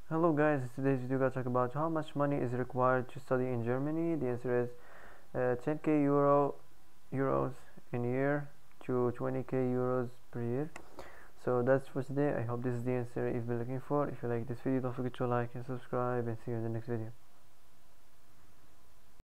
Hello guys, in today's video we're talk about how much money is required to study in Germany. The answer is 10k euros in a year to 20k euros per year. So that's for today. I hope this is the answer you've been looking for. If you like this video, don't forget to like and subscribe, and see you in the next video.